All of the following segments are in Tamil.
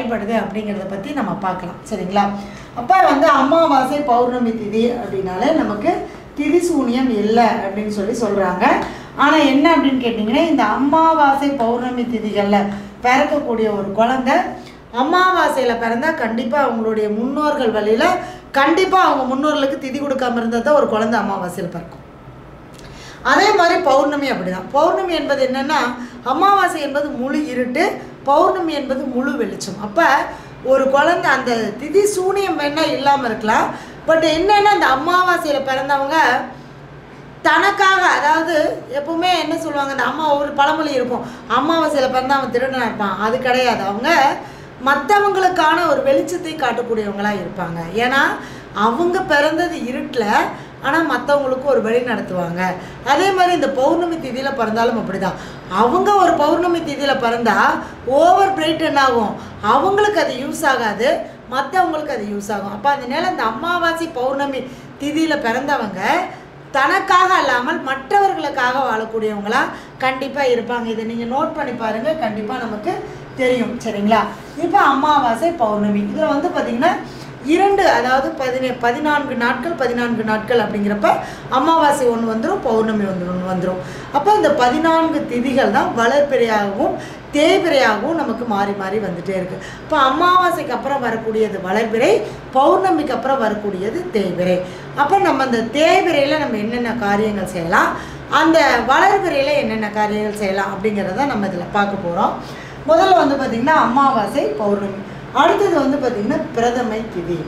செயல்படுது அப்படிங்கிறத பற்றி நம்ம பார்க்கலாம். சரிங்களா? அப்போ வந்து அமாவாசை பௌர்ணமி திதி அப்படின்னாலே நமக்கு திதி சூனியம் இல்லை அப்படின்னு சொல்கிறாங்க. ஆனால் என்ன அப்படின்னு கேட்டிங்கன்னா, இந்த அமாவாசை பௌர்ணமி திதிகளில் பிறக்கக்கூடிய ஒரு குழந்தை அமாவாசையில் பிறந்தால் கண்டிப்பாக அவங்களுடைய முன்னோர்கள் வழியில் கண்டிப்பாக அவங்க முன்னோர்களுக்கு திதி கொடுக்காமல் இருந்தால் தான் ஒரு குழந்தை அமாவாசையில் பிறக்கும். அதே மாதிரி பௌர்ணமி அப்படி தான். பௌர்ணமி என்பது என்னென்னா, அமாவாசை என்பது முழு இருட்டு, பௌர்ணமி என்பது முழு வெளிச்சம். அப்போ ஒரு குழந்தை அந்த திதி சூனியம் வேணால் இல்லாமல் இருக்கலாம். பட் என்னென்னா, அந்த அமாவாசையில் பிறந்தவங்க தனக்காக, அதாவது எப்பவுமே என்ன சொல்லுவாங்க, அந்த அம்மா ஒரு பழமொழி இருக்கும், அமாவாசையில் பிறந்தா அவன் திருடனாக இருப்பான். அது கிடையாது. அவங்க மற்றவங்களுக்கான ஒரு வெளிச்சத்தை காட்டக்கூடியவங்களாக இருப்பாங்க. ஏன்னா அவங்க பிறந்தது இருட்டில், ஆனால் மற்றவங்களுக்கு ஒரு வழி நடத்துவாங்க. அதே மாதிரி இந்த பௌர்ணமி திதியில் பிறந்தாலும் அப்படி தான். அவங்க ஒரு பௌர்ணமி திதியில் பிறந்தால் ஓவர் பிரைட் என்ன ஆகும், அவங்களுக்கு அது யூஸ் ஆகாது, மற்றவங்களுக்கு அது யூஸ் ஆகும். அப்போ அதனால இந்த அமாவாசை பௌர்ணமி திதியில் பிறந்தவங்க தனக்காக அல்லாமல் மற்றவர்களுக்காக வாழக்கூடியவங்களா கண்டிப்பாக இருப்பாங்க. இதை நீங்கள் நோட் பண்ணி பாருங்கள், கண்டிப்பாக நமக்கு தெரியும். சரிங்களா? இப்போ அமாவாசை பௌர்ணமி இதில் வந்து பார்த்திங்கன்னா 2, அதாவது 14 நாட்கள் அப்படிங்கிறப்ப அமாவாசை ஒன்று வந்துடும், பௌர்ணமி ஒன்று வந்துடும். அப்போ இந்த 14 திதிகள் தான் வளர்பிறையாகவும் தேய்பிறையாகவும் நமக்கு மாறி மாறி வந்துகிட்டே இருக்குது. இப்போ அமாவாசைக்கு அப்புறம் வரக்கூடியது வளர்பிறை, பௌர்ணமிக்கு அப்புறம் வரக்கூடியது தேய்பிறை. அப்போ நம்ம அந்த தேய்பிறையில் நம்ம என்னென்ன காரியங்கள் செய்யலாம், அந்த வளர்பிறையில் என்னென்ன காரியங்கள் செய்யலாம் அப்படிங்கிறத நம்ம இதில் பார்க்க போகிறோம். முதல்ல வந்து பார்த்திங்கன்னா அமாவாசை பௌர்ணமி, அடுத்தது வந்து பார்த்திங்கன்னா பிரதமை திதி.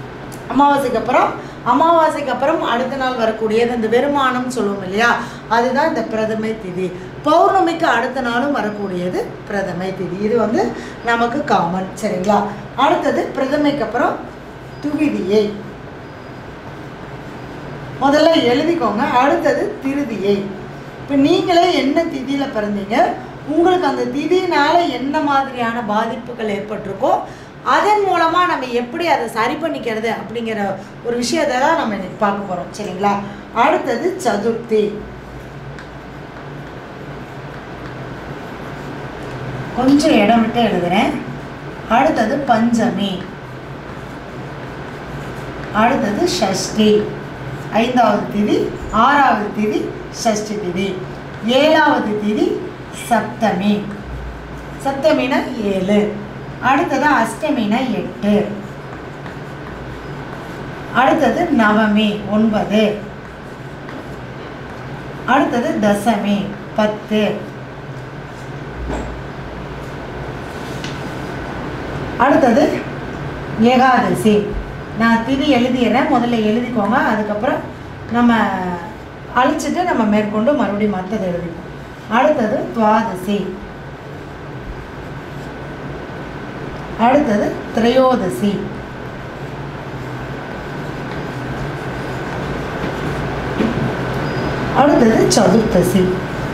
அமாவாசைக்கு அப்புறம் அடுத்த நாள் வரக்கூடியது இந்த வெறுமானம் சொல்லுவோம் இல்லையா, அதுதான் இந்த பிரதமை திதி. பௌர்ணமிக்கு அடுத்த நாளும் வரக்கூடியது பிரதமை திதி. இது வந்து நமக்கு காமன். சரிங்களா? அடுத்தது பிரதமைக்கு அப்புறம் துவிதியை முதல்ல எழுதிக்கோங்க. அடுத்தது திருதியை. இப்போ நீங்களே என்ன திதியில் பிறந்தீங்க, உங்களுக்கு அந்த திதினால என்ன மாதிரியான பாதிப்புகள் ஏற்பட்டிருக்கோ அதன் மூலமாக நம்ம எப்படி அதை சரி பண்ணிக்கிறது அப்படிங்கிற ஒரு விஷயத்தை தான் நம்ம இன்னைக்கு பார்க்க போகிறோம். சரிங்களா? அடுத்தது சதுர்த்தி, கொஞ்சம் இடம் விட்டு எழுதுறேன். அடுத்தது பஞ்சமி, அடுத்தது ஷஷ்டி, 5வது திதி, 6வது திதி ஷஷ்டி திதி, 7வது திதி சப்தமி, சப்தமினா 7, அடுத்தது அஷ்டமினா 8, அடுத்தது நவமி 9, அடுத்தது தசமி 10, அடுத்தது ஏகாதசி. நான் திதி எழுதிடுறேன், முதல்ல எழுதிக்கோங்க, அதுக்கப்புறம் நம்ம அழிச்சிட்டு நம்ம மேற்கொண்டு மறுபடியும் மற்றது எழுதிப்போம். அடுத்தது துவாதசி, அடுத்தது திரையோதசி, அடுத்தது சதுர்த்தசி.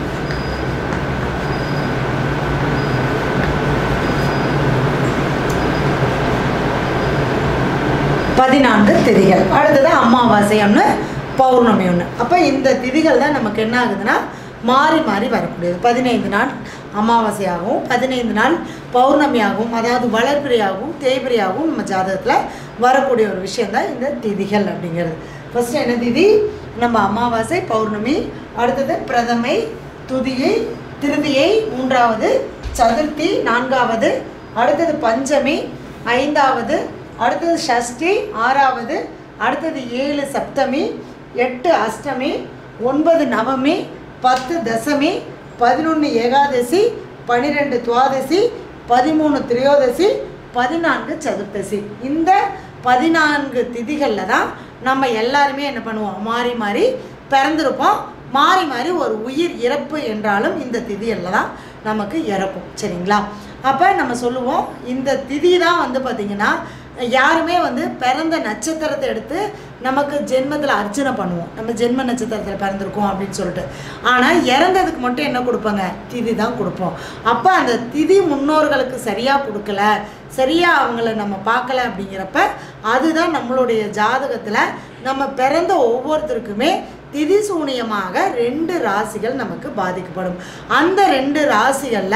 பதினான்கு திதிகள். அடுத்தது அமாவாசை ஒன்று, பௌர்ணமி ஒன்று. அப்போ இந்த திதிகள் தான் நமக்கு என்ன ஆகுதுன்னா மாறி மாறி வரக்கூடியது. 15 நாள் அமாவாசையாகவும் 15 நாள் பௌர்ணமியாகவும், அதாவது வளர்பிறையாகவும் தேய்பிறையாகவும் நம்ம ஜாதகத்தில் வரக்கூடிய ஒரு விஷயந்தான் இந்த திதிகள் அப்படிங்கிறது. ஃபஸ்ட்டு என்ன திதி, நம்ம அமாவாசை பௌர்ணமி, அடுத்தது பிரதமை, துதியை, திருதியை 3வது, சதுர்த்தி 4வது, அடுத்தது பஞ்சமி 5வது, அடுத்தது ஷஷ்டி 6வது, அடுத்தது 7 சப்தமி, 8 அஷ்டமி, 9 நவமி, 10 தசமி, 11 ஏகாதசி, 12 துவாதசி, 13 திரையோதசி, 14 சதுர்த்தசி. இந்த 14 திதிகளில் தான் நம்ம எல்லாருமே என்ன பண்ணுவோம், மாறி மாறி பிறந்திருப்போம். மாறி மாறி ஒரு உயிர் இறப்பு என்றாலும் இந்த திதியில் தான் நமக்கு இறக்கும். சரிங்களா? அப்போ நம்ம சொல்லுவோம், இந்த திதி தான் வந்து பார்த்திங்கன்னா யாருமே வந்து பிறந்த நட்சத்திரத்தை எடுத்து நமக்கு ஜென்மத்தில் அர்ச்சனை பண்ணுவோம், நம்ம ஜென்ம நட்சத்திரத்தில் பிறந்திருக்கோம் அப்படின்னு சொல்லிட்டு. ஆனால் இறந்ததுக்கு மட்டும் என்ன கொடுப்பாங்க, திதி தான் கொடுப்போம். அப்போ அந்த திதி முன்னோர்களுக்கு சரியாக கொடுக்கல, சரியாக அவங்கள நம்ம பார்க்கல அப்படிங்கிறப்ப அதுதான் நம்மளுடைய ஜாதகத்தில் நம்ம பிறந்த ஒவ்வொருத்தருக்குமே திதி சூனியமாக 2 ராசிகள் நமக்கு பாதிக்கப்படும். அந்த 2 ராசிகளில்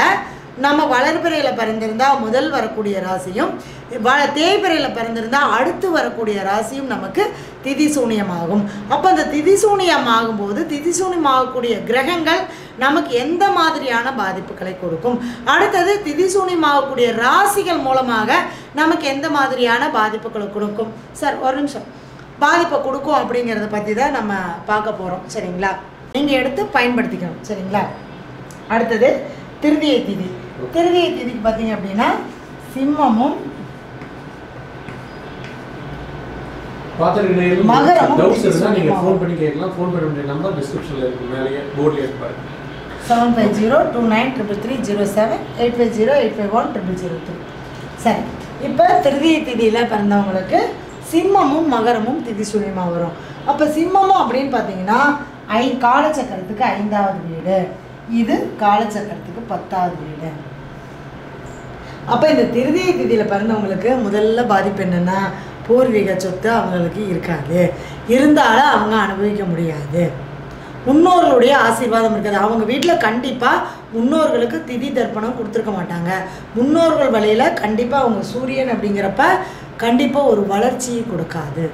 நம்ம வளர்பிறையில் பிறந்திருந்தால் முதல் வரக்கூடிய ராசியும் தேய்பிறையில் பிறந்திருந்தால் அடுத்து வரக்கூடிய ராசியும் நமக்கு திதி சூனியமாகும். அப்போ அந்த திதி சூனியமாகும்போது திதி சூனியமாகக்கூடிய கிரகங்கள் நமக்கு எந்த மாதிரியான பாதிப்புகளை கொடுக்கும், அடுத்தது திதி சூனியமாகக்கூடிய ராசிகள் மூலமாக நமக்கு எந்த மாதிரியான பாதிப்புகளை கொடுக்கும். சார் ஒரு நிமிஷம், பாதிப்பை கொடுக்கும் அப்படிங்கிறத பற்றி தான் நம்ம பார்க்க போகிறோம். சரிங்களா, நீங்கள் எடுத்து பயன்படுத்திக்கணும். சரிங்களா, அடுத்தது திருதியை திதி. திருதியை திதிக்கு பார்த்தீங்க அப்படின்னா சிம்மமும் மகரமும் 7502933307 8508510003. சரி, இப்போ திருதியை திதியில் பிறந்தவங்களுக்கு சிம்மமும் மகரமும் திதி சூனியமாக வரும். அப்போ சிம்மமும் அப்படின்னு பார்த்தீங்கன்னா காலச்சக்கரத்துக்கு 5வது வீடு, இது காலச்சக்கரத்துக்கு 10வது வீடு. அப்போ இந்த திருதியை திதியில் பிறந்தவங்களுக்கு முதல்ல பாதிப்பு என்னென்னா பூர்வீக சொத்து அவங்களுக்கு இருக்காது, இருந்தாலும் அவங்க அனுபவிக்க முடியாது. முன்னோர்களுடைய ஆசீர்வாதம் இருக்காது. அவங்க வீட்டில் கண்டிப்பாக முன்னோர்களுக்கு திதி தர்ப்பணம் கொடுத்துருக்க மாட்டாங்க. முன்னோர்கள் வழியில் கண்டிப்பாக அவங்க சூரியன் அப்படிங்கிறப்ப கண்டிப்பாக ஒரு வளர்ச்சியை கொடுக்காது.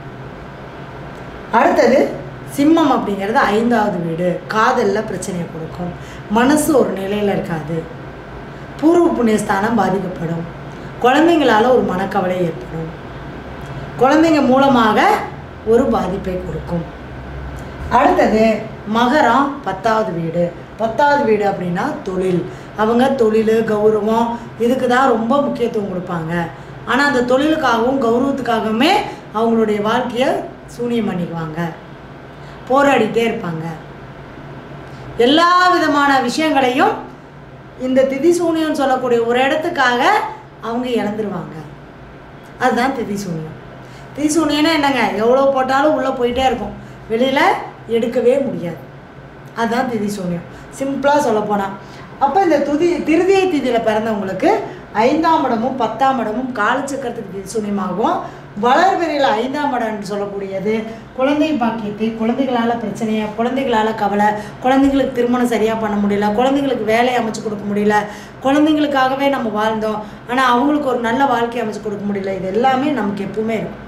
அடுத்தது சிம்மம் அப்படிங்கிறது 5வது வீடு, காதலில் பிரச்சனையை கொடுக்கும், மனசு ஒரு நிலையில் இருக்காது, பூர்வ புண்ணியஸ்தானம் பாதிக்கப்படும், குழந்தைங்களால் ஒரு மனக்கவலை ஏற்படும், குழந்தைங்க மூலமாக ஒரு பாதிப்பை கொடுக்கும். அடுத்தது மகரம் 10வது வீடு. 10வது வீடு அப்படின்னா தொழில். அவங்க தொழில் கௌரவம் இதுக்கு தான் ரொம்ப முக்கியத்துவம் கொடுப்பாங்க. ஆனால் அந்த தொழிலுக்காகவும் கௌரவத்துக்காகவுமே அவங்களுடைய வாழ்க்கையை சூனியம் பண்ணிக்குவாங்க, போராடிட்டே இருப்பாங்க. எல்லா விதமான விஷயங்களையும் இந்த திதி சூனியம் சொல்லக்கூடிய ஒரு இடத்துக்காக அவங்க இழந்துருவாங்க. அதுதான் திதி சூனியம். திதி சூனியம்னா என்னங்க, எவ்வளோ போட்டாலும் உள்ளே போயிட்டே இருக்கும், வெளியில் எடுக்கவே முடியாது. அதுதான் திதி சூனியம், சிம்பிளாக சொல்லப்போனால். அப்போ இந்த திருதியை திதியில் பிறந்தவங்களுக்கு 5ஆம் இடமும் 10ஆம் இடமும் காலச்சக்கரத்துக்கு திதி சூனியமாகும். வளர்பிறையில் 5ஆம் இடம்னு சொல்லக்கூடியது குழந்தை பாக்கியத்தை, குழந்தைகளால் பிரச்சனையை, குழந்தைகளால் கவலை, குழந்தைங்களுக்கு திருமணம் சரியாக பண்ண முடியல, குழந்தைங்களுக்கு வேலையை அமைச்சு கொடுக்க முடியல, குழந்தைங்களுக்காகவே நம்ம வாழ்ந்தோம் ஆனால் அவங்களுக்கு ஒரு நல்ல வாழ்க்கையை அமைச்சு கொடுக்க முடியல. இது எல்லாமே நமக்கு எப்பவுமே இருக்கும்.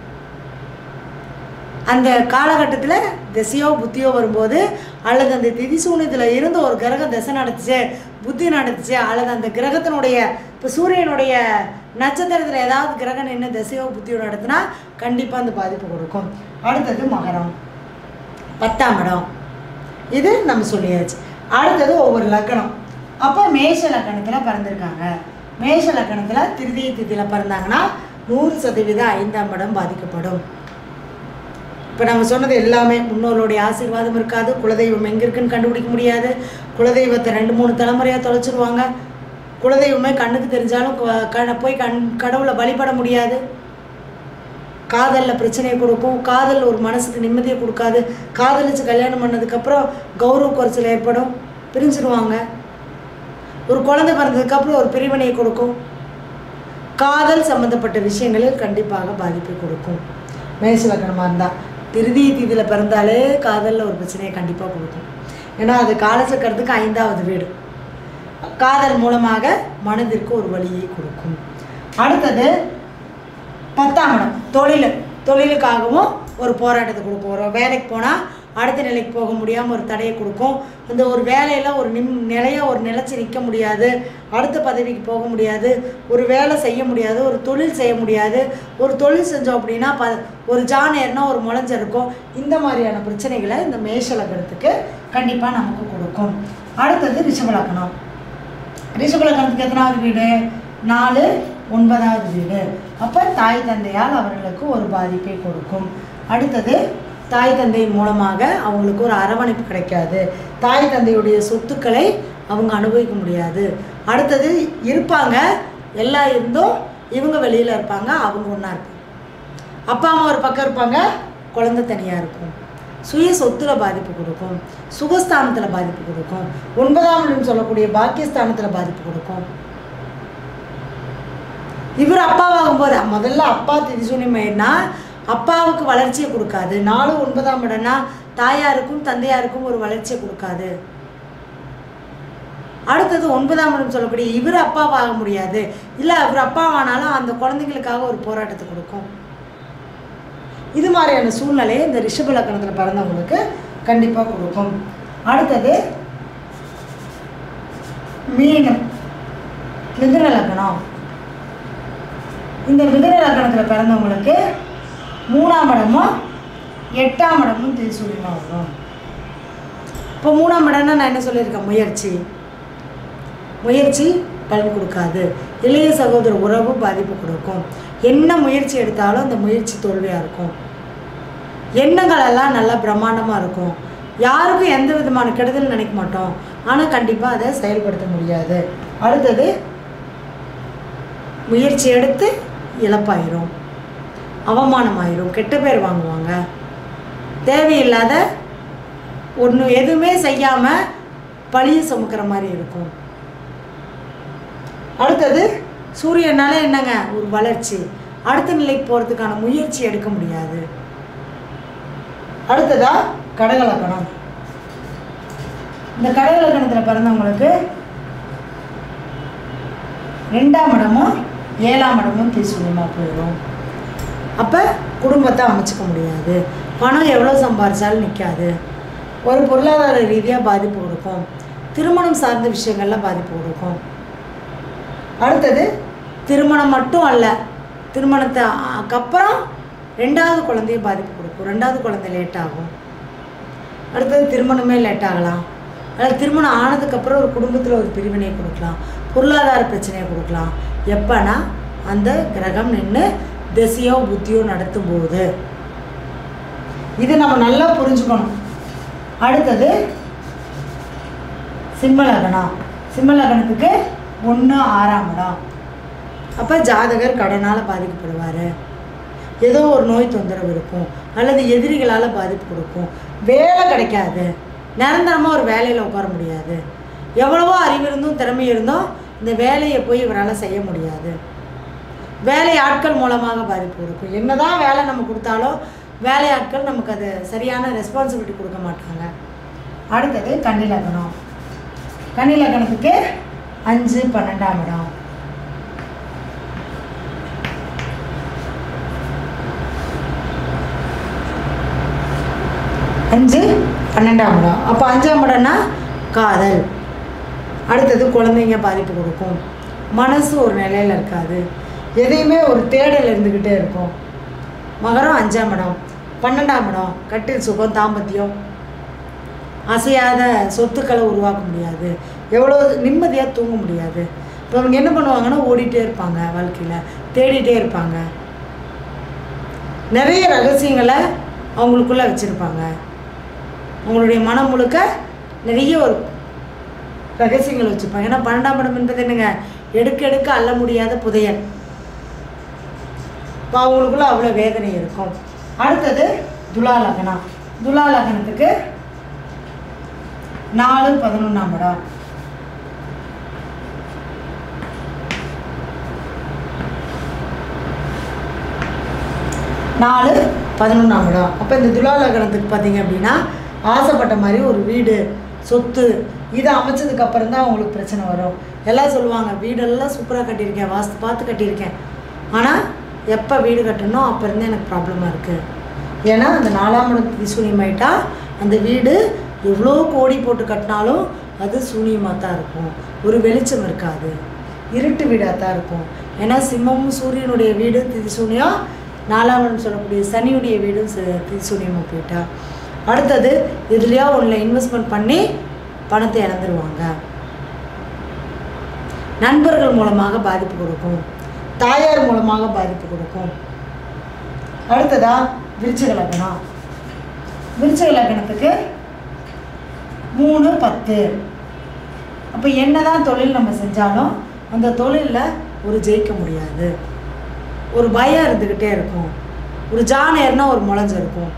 அந்த காலகட்டத்தில் திசையோ புத்தியோ வரும்போது, அல்லது அந்த திதி சூனியத்தில் இருந்து ஒரு கிரகம் திசை நடத்துச்சு, புத்தி நடத்துச்சு, அல்லது அந்த கிரகத்தினுடைய இப்போ சூரியனுடைய நட்சத்திரத்தில் ஏதாவது கிரகம் நின்று திசையோ புத்தியோ நடத்தினா கண்டிப்பாக அந்த பாதிப்பு கொடுக்கும். அடுத்தது மகரம் 10ஆம் இடம், இது நம்ம சொல்லியாச்சு. அடுத்தது ஒவ்வொரு லக்கணம். அப்போ மேஷ லக்கணத்தில் பிறந்திருக்காங்க. மேஷ லக்கணத்தில் திருதியை திதியில் பிறந்தாங்கன்னா 100% 5ஆம் இடம் பாதிக்கப்படும். இப்போ நம்ம சொன்னது எல்லாமே முன்னோர்களுடைய ஆசீர்வாதம் இருக்காது, குலதெய்வம் எங்கே இருக்குன்னு கண்டுபிடிக்க முடியாது, குலதெய்வத்தை 2-3 தலைமுறையாக தொலைச்சிருவாங்க, குலதெய்வமே கண்ணுக்கு தெரிஞ்சாலும் போய் கடவுளை வழிபட முடியாது, காதலில் பிரச்சனையை கொடுக்கும், காதல் ஒரு மனசுக்கு நிம்மதியை கொடுக்காது, காதலிச்சு கல்யாணம் பண்ணதுக்கப்புறம் கௌரவ குறைச்சல் ஏற்படும், பிரிஞ்சிருவாங்க, ஒரு குழந்தை பிறந்ததுக்கப்புறம் ஒரு பிரிவினையை கொடுக்கும், காதல் சம்மந்தப்பட்ட விஷயங்களில் கண்டிப்பாக பாதிப்பை கொடுக்கும். மேஷ லக்னமாக இருந்தால் திருதியை திதியில் பிறந்தாலே காதலில் ஒரு பிரச்சனையை கண்டிப்பாக கொடுக்கும். ஏன்னா அது காலச்சக்கரத்துக்கு 5வது வீடு, காதல் மூலமாக மனதிற்கு ஒரு வழியை கொடுக்கும். அடுத்தது 10ஆம் இடம் தொழிலுக்காகவும் ஒரு போராட்டத்தை கொடுக்கும். ஒரு வேலைக்கு போனால் அடுத்த நிலைக்கு போக முடியாமல் ஒரு தடையை கொடுக்கும். அந்த ஒரு வேலையில் ஒரு நிலையாக ஒரு நிலைச்சி நிற்க முடியாது, அடுத்த பதவிக்கு போக முடியாது, ஒரு வேலை செய்ய முடியாது, ஒரு தொழில் செய்ய முடியாது. ஒரு தொழில் செஞ்சோம் அப்படின்னா ஒரு ஜான் ஏறினா ஒரு முளைஞ்ச இருக்கும். இந்த மாதிரியான பிரச்சனைகளை இந்த மேஷ லக்னத்துக்கு கண்டிப்பாக நமக்கு கொடுக்கும். அடுத்தது ரிஷப லக்னம். ரிஷப லக்னத்துக்கு எத்தனாவது வீடு? 4 9வது வீடு. அப்போ தாய் தந்தையால் அவர்களுக்கு ஒரு பாதிப்பை கொடுக்கும். அடுத்தது தாய் தந்தையின் மூலமாக அவங்களுக்கு ஒரு அரவணைப்பு கிடைக்காது, தாய் தந்தையுடைய சொத்துக்களை அவங்க அனுபவிக்க முடியாது. அடுத்தது இருப்பாங்க, எல்லாம் இருந்தும் இவங்க வெளியில் இருப்பாங்க, அவங்க ஒன்றா இருப்பாங்க, அப்பா அம்மா ஒரு பக்கம் இருப்பாங்க, குழந்தை தனியாக இருக்கும். சுய சொத்தில் பாதிப்பு கொடுக்கும், சுகஸ்தானத்தில் பாதிப்பு கொடுக்கும், 9ஆம் இடம் சொல்லக்கூடிய பாக்கியஸ்தானத்தில் பாதிப்பு கொடுக்கும். இவர் அப்பாவாகும்போது முதல்ல அப்பா திதிசூனியம்னா அப்பாவுக்கு வளர்ச்சியை கொடுக்காது. 4 9ஆம் இடம்னா தாயாருக்கும் தந்தையாருக்கும் ஒரு வளர்ச்சியை கொடுக்காது. அடுத்தது 9ஆம் இடம் சொல்லக்கூடிய இவர் அப்பாவாக முடியாது, இல்லை அவர் அப்பாவானாலும் அந்த குழந்தைங்களுக்காக ஒரு போராட்டத்தை கொடுக்கும். இது மாதிரியான சூழ்நிலையை இந்த ரிஷப லக்னத்தில் பிறந்தவங்களுக்கு கண்டிப்பாக கொடுக்கும். அடுத்தது மீனம், மிதுன லக்னம். இந்த மிதுன லக்னத்தில் பிறந்தவங்களுக்கு 3ஆம் இடமும் 8ஆம் இடமும் திரிசூலியமாக வரும். இப்போ 3ஆம் இடம்னா நான் என்ன சொல்லியிருக்கேன், முயற்சி பலன் கொடுக்காது. இளைய சகோதர உறவு பாதிப்பு கொடுக்கும். என்ன முயற்சி எடுத்தாலும் அந்த முயற்சி தோல்வியாக இருக்கும். எண்ணங்கள் எல்லாம் நல்லா பிரம்மாண்டமாக இருக்கும். யாருக்கும் எந்த விதமான கெடுதல் நினைக்க மாட்டோம், ஆனால் கண்டிப்பாக அதை செயல்படுத்த முடியாது. அடுத்தது முயற்சி எடுத்து இழப்பாயிரும், அவமானமாயிரும், கெட்ட பேர் வாங்குவாங்க. தேவையில்லாத ஒன்று எதுவுமே செய்யாமல் பழியை சுமக்கிற மாதிரி இருக்கும். அடுத்தது சூரியனால என்னங்க, ஒரு வளர்ச்சி, அடுத்த நிலைக்கு போகிறதுக்கான முயற்சி எடுக்க முடியாது. அடுத்ததா கடகலக்கணம். இந்த கடகலக்கணத்தில் பிறந்தவங்களுக்கு 2ஆம் இடமும் 7ஆம் இடமும் திரிசூலியமாக போயிடும். அப்போ குடும்பத்தை அமைச்சிக்க முடியாது, பணம் எவ்வளோ சம்பாரிச்சாலும் நிற்காது, ஒரு பொருளாதார ரீதியாக பாதிப்பு கொடுக்கும், திருமணம் சார்ந்த விஷயங்கள்லாம் பாதிப்பு கொடுக்கும். அடுத்தது திருமணம் மட்டும் அல்ல, திருமணத்துக்கு அப்புறம் 2வது குழந்தைய பாதிப்பு கொடுக்கும். 2வது குழந்தை லேட் ஆகும். அடுத்தது திருமணமே லேட் ஆகலாம். அதாவது திருமணம் ஆனதுக்கப்புறம் ஒரு குடும்பத்தில் ஒரு பிரிவினையை கொடுக்கலாம், பொருளாதார பிரச்சனையை கொடுக்கலாம். எப்போனா அந்த கிரகம் நின்று திசையோ புத்தியோ நடத்தும் போது. இது நம்ம நல்லா புரிஞ்சுக்கணும். அடுத்தது சிம்ம லக்னம். சிம்ம லக்னத்துக்கு 1 6ஆம் இடம். அப்போ ஜாதகர் கடனால் பாதிக்கப்படுவார், ஏதோ ஒரு நோய் தொந்தரவு இருக்கும், அல்லது எதிரிகளால் பாதிப்பு கொடுக்கும், வேலை கிடைக்காது, நிரந்தரமாக ஒரு வேலையில் உட்கார முடியாது, எவ்வளவோ அறிவு இருந்தும் திறமை இருந்தும் இந்த வேலையை போய் இவரால் செய்ய முடியாது, வேலை ஆட்கள் மூலமாக பாதிப்பு கொடுக்கும். என்ன தான் வேலை நம்ம கொடுத்தாலும் வேலையாட்கள் நமக்கு அது சரியான ரெஸ்பான்சிபிலிட்டி கொடுக்க மாட்டாங்க. அடுத்தது கன்னி லக்னம். கன்னி லக்னத்துக்கு 5 12ஆம் இடம். அஞ்சு 12ஆம் இடம். அப்போ 5ஆம் இடம்னா காதல். அடுத்தது குழந்தைங்க பாதிப்பு கொடுக்கும், மனசு ஒரு நிலையில் இருக்காது, எதையுமே ஒரு தேடல் இருந்துக்கிட்டே இருக்கும். மகரம் 5ஆம் இடம். 12ஆம் இடம் கட்டில் சுகம், தாம்பத்தியம், அசையாத சொத்துக்களை உருவாக்க முடியாது, எவ்வளோ நிம்மதியாக தூங்க முடியாது. இப்போ அவங்க என்ன பண்ணுவாங்கன்னா ஓடிட்டே இருப்பாங்க, வாழ்க்கையில் தேடிட்டே இருப்பாங்க, நிறைய ரகசியங்களை அவங்களுக்குள்ளே வச்சுருப்பாங்க. அவங்களுடைய மனம் முழுக்க நிறைய ஒரு ரகசியங்கள் வச்சுருப்பாங்க. ஏன்னா 12ஆம் இடம் என்பது என்னங்க, எடுக்க அள்ள முடியாத புதையல். இப்போ அவங்களுக்குள்ள அவ்வளோ வேதனை இருக்கும். அடுத்தது துலா லக்னம். துலா லக்னத்துக்கு 4 11ஆம் இடம். நாலு 11ஆம் இடம். அப்போ இந்த துலா லக்னத்துக்கு பார்த்தீங்க அப்படின்னா ஆசைப்பட்ட மாதிரி ஒரு வீடு, சொத்து இதை அமைச்சதுக்கப்புறம் தான் அவங்களுக்கு பிரச்சனை வரும். எல்லாம் சொல்லுவாங்க வீடெல்லாம் சூப்பராக கட்டியிருக்கேன், வாஸ்து பார்த்து கட்டியிருக்கேன், ஆனால் எப்போ வீடு கட்டணும் அப்போ இருந்து எனக்கு ப்ராப்ளமாக இருக்குது. ஏன்னா அந்த 4ஆம் இடம் சூனியமாயிட்டா அந்த வீடு எவ்வளோ கோடி போட்டு கட்டினாலும் அது சூனியமாக தான் இருக்கும், ஒரு வெளிச்சம் இருக்காது, இருட்டு வீடாக தான் இருக்கும். ஏன்னா சிம்மமும் சூரியனுடைய வீடு திரிசூனியம், 4ஆம் இடம் சொல்லக்கூடிய சனியுடைய வீடும் திரிசூனியமாக போயிட்டா. அடுத்தது இதுலையா ஒன்றில் இன்வெஸ்ட்மெண்ட் பண்ணி பணத்தை இழந்துருவாங்க. நண்பர்கள் மூலமாக பாதிப்பு கொடுக்கும், தாயார் மூலமாக பாதிப்பு கொடுக்கும். அடுத்ததா விருச்சிக லக்னம். விருச்சிக லக்னத்துக்கு 3 10. அப்போ என்னதான் தொழில் நம்ம செஞ்சாலும் அந்த தொழிலில் ஒரு ஜெயிக்க முடியாது, ஒரு பயம் இருந்துக்கிட்டே இருக்கும், ஒரு ஜானேர்னா ஒரு முளைஞ்சு இருக்கும்.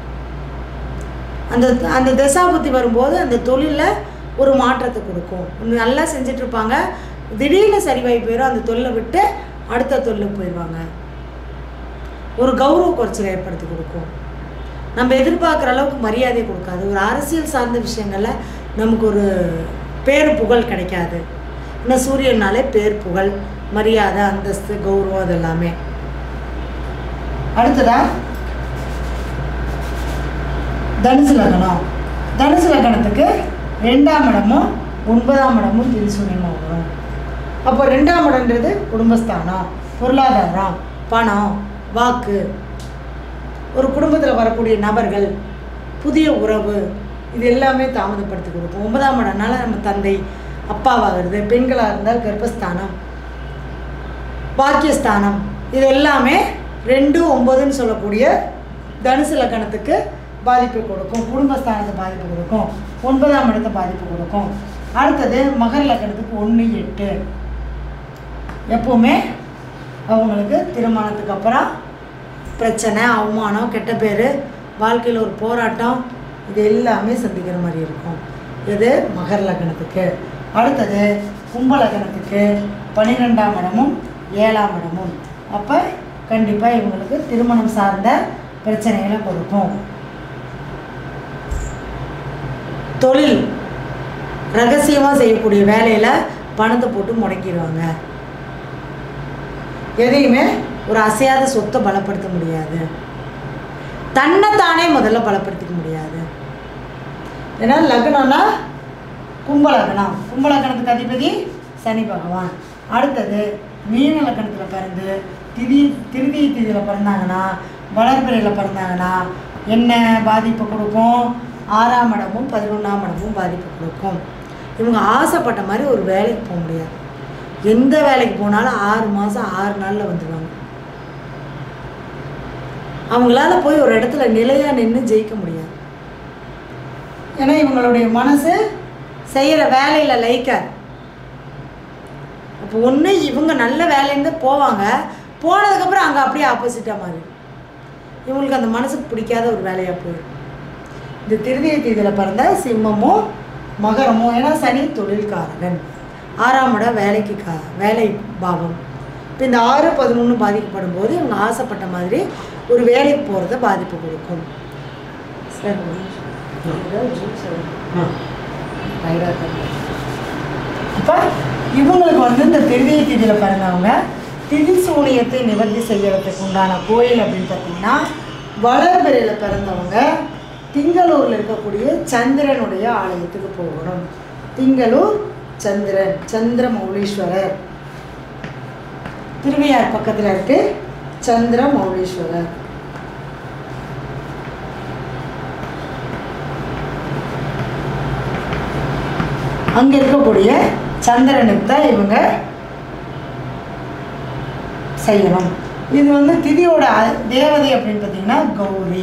அந்த தசாபுத்தி வரும்போது அந்த தொழிலில் ஒரு மாற்றத்தை கொடுக்கும். ஒன்று நல்லா செஞ்சிட்ருப்பாங்க, திடீர்னு சரிவாகி போயிடும், அந்த தொழிலை விட்டு அடுத்த தொழிலுக்கு போயிடுவாங்க. ஒரு கௌரவ குறைச்சலை ஏற்படுத்தி கொடுக்கும், நம்ம எதிர்பார்க்குற அளவுக்கு மரியாதை கொடுக்காது. ஒரு அரசியல் சார்ந்த விஷயங்களில் நமக்கு ஒரு பேர் புகழ் கிடைக்காது. இன்னும் சூரியனாலே பேர் புகழ் மரியாதை அந்தஸ்து கௌரவம் அது எல்லாமே. அடுத்ததா தனுசு லக்னம். தனுசு லக்னத்துக்கு 2ஆம் இடமும் 9ஆம் இடமும் திரிசூன்யமாக வரும். அப்போ 2ஆம் இடம்ன்றது குடும்பஸ்தானம், பொருளாதாரம், பணம், வாக்கு, ஒரு குடும்பத்தில் வரக்கூடிய நபர்கள், புதிய உறவு, இது எல்லாமே தாமதப்படுத்தி கொடுக்கும். 9ஆம் இடம்னால நம்ம தந்தை அப்பாவாகிறது, பெண்களாக இருந்தால் கர்ப்பஸ்தானம், பாக்கியஸ்தானம், இது எல்லாமே 2, 9ன்னு சொல்லக்கூடிய தனுசு லக்னத்துக்கு பாதிப்பு கொடுக்கும். குடும்பஸ்தானத்தை பாதிப்பு கொடுக்கும், 9ஆம் இடத்தை பாதிப்பு கொடுக்கும். அடுத்தது மகர லக்னத்துக்கு 1, 8. எப்போவுமே அவங்களுக்கு திருமணத்துக்கு அப்புறம் பிரச்சனை, அவமானம், கெட்ட பேர், வாழ்க்கையில் ஒரு போராட்டம், இது எல்லாமே சந்திக்கிற மாதிரி இருக்கும். இது மகர லக்னத்துக்கு. அடுத்தது கும்ப லக்னத்துக்கு 12ஆம் இடமும் 7ஆம் இடமும். அப்போ கண்டிப்பாக இவங்களுக்கு திருமணம் சார்ந்த பிரச்சனைகளை கொடுக்கும். தொழில் ரகசியமாக செய்யக்கூடிய வேலையில் பணத்தை போட்டு முடக்கிடுவாங்க. எதையுமே ஒரு அசையாத சொத்தை பலப்படுத்த முடியாது. தன்னைத்தானே முதல்ல பலப்படுத்திக்க முடியாது. ஏன்னா லக்னம்னா கும்ப லக்னம், கும்ப லக்னத்துக்கு அதிபதி சனி பகவான். அடுத்தது மீன லக்னத்தில் பிறந்து திருதிய திதியில் பிறந்தாங்கன்னா, வளர்பிறையில் பிறந்தாங்கன்னா என்ன பாதிப்பு கொடுக்கும்? 6ஆம் இடமும் 11ஆம் இடமும் பாதிப்பு கொடுக்கும். இவங்க ஆசைப்பட்ட மாதிரி ஒரு வேலைக்கு போக முடியாது. எந்த வேலைக்கு போனாலும் 6 மாதம் 6 நாளில் வந்துடுவாங்க. அவங்களால போய் ஒரு இடத்துல நிலையாக நின்று ஜெயிக்க முடியாது. ஏன்னா இவங்களுடைய மனசு செய்கிற வேலையில் லயிக்காது. அப்போ ஒன்று இவங்க நல்ல வேலையிலேருந்து போவாங்க, போனதுக்கப்புறம் அங்கே அப்படியே ஆப்போசிட்டாக மாறி இவங்களுக்கு அந்த மனசுக்கு பிடிக்காத ஒரு வேலையாக போயிடும். இந்த திருதிய தேதியில் பிறந்த சிம்மமும் மகரமும், ஏன்னா சனி தொழில்காரகன், 6ஆம் இடம் வேலை பாவம். இப்போ இந்த 6, 11 பாதிக்கப்படும் போது இவங்க ஆசைப்பட்ட மாதிரி ஒரு வேலைக்கு போகிறத பாதிப்பு கொடுக்கும். சரி, அப்போ இவங்களுக்கு இந்த திருதிய தேதியில் பிறந்தவங்க திதி சூனியத்தை நிவர்த்தி செய்யறதுக்கு உண்டான கோயில் அப்படின்னு பார்த்தீங்கன்னா, வளர்பிறையில் பிறந்தவங்க திங்களூரில் இருக்கக்கூடிய சந்திரனுடைய ஆலயத்துக்கு போகணும். திங்களூர் சந்திரன், சந்திர மௌலீஸ்வரர், திருவையார் பக்கத்தில் இருக்கு சந்திர மௌலீஸ்வரர். அங்கே இருக்கக்கூடிய சந்திரனுக்கு தான் இவங்க செய்யணும். இது திதியோட தேவதை அப்படின்னு பார்த்தீங்கன்னா கௌரி,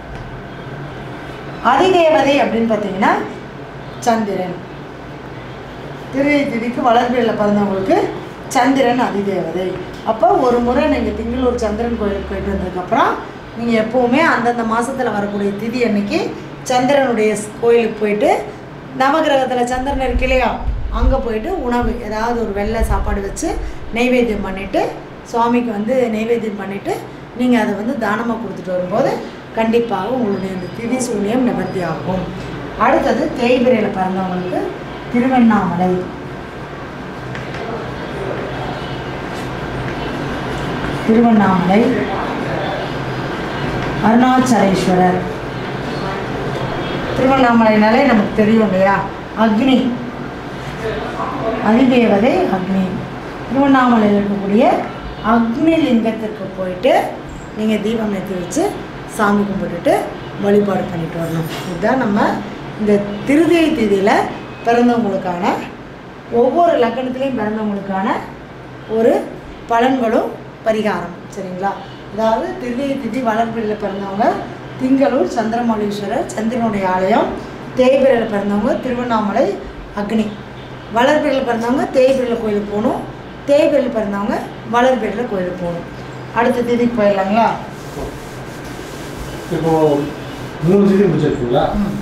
அதிதேவதை அப்படின்னு பார்த்தீங்கன்னா சந்திரன். திதிக்கு வளர்பிறையில் பிறந்தவங்களுக்கு சந்திரன் அதிதேவதை. அப்போ ஒரு முறை நீங்கள் திங்களூர் சந்திரன் கோயிலுக்கு போயிட்டு வந்ததுக்கப்புறம் நீங்கள் எப்போவுமே அந்தந்த மாதத்தில் வரக்கூடிய திதி அன்னைக்கு சந்திரனுடைய கோயிலுக்கு போயிட்டு, நவகிரகத்தில் சந்திரன் இருக்கு இல்லையா, அங்கே போயிட்டு உணவு ஏதாவது ஒரு வெள்ளை சாப்பாடு வச்சு நெய்வேத்தியம் பண்ணிவிட்டு, சுவாமிக்கு நெய்வேத்தியம் பண்ணிவிட்டு நீங்கள் அதை தானமாக கொடுத்துட்டு வரும்போது கண்டிப்பாக உங்களுடைய இந்த திதி சூன்யம் நிவர்த்தி ஆகும். அடுத்தது தேய்பிரையில் பிறந்தவங்களுக்கு திருவண்ணாமலை, அருணாச்சலேஸ்வரர். திருவண்ணாமலைனாலே நமக்கு தெரியும் இல்லையா, அக்னி, அதிதேவதை அக்னி. திருவண்ணாமலையில் இருக்கக்கூடிய அக்னி லிங்கத்திற்கு போயிட்டு நீங்கள் தீபம் ஏற்றி வச்சு சாமி கும்பிட்டுட்டு வழிபாடு பண்ணிட்டு வரணும். இதுதான் நம்ம இந்த திருதியை திதியில் பிறந்தவங்களுக்கான, ஒவ்வொரு லக்னத்திலையும் பிறந்தவங்களுக்கான ஒரு பலன்களும் பரிகாரம். சரிங்களா? அதாவது திருதியை திதி வளர்பிறையில் பிறந்தவங்க திங்களூர் சந்திரமௌலீஸ்வரர் சந்திரனுடைய ஆலயம், தேய்பிரையில் பிறந்தவங்க திருவண்ணாமலை அக்னி, வளர்பிறையில் பிறந்தவங்க தேய்பிரையில் கோயிலுக்கு போகணும், தேய்பிரையில் பிறந்தவங்க வளர்பிறையில் கோயிலுக்கு போகணும். அடுத்த திதிக்கு போயிடலாங்களா? இப்போ 3 திதி முடிச்சிருக்கீங்களா?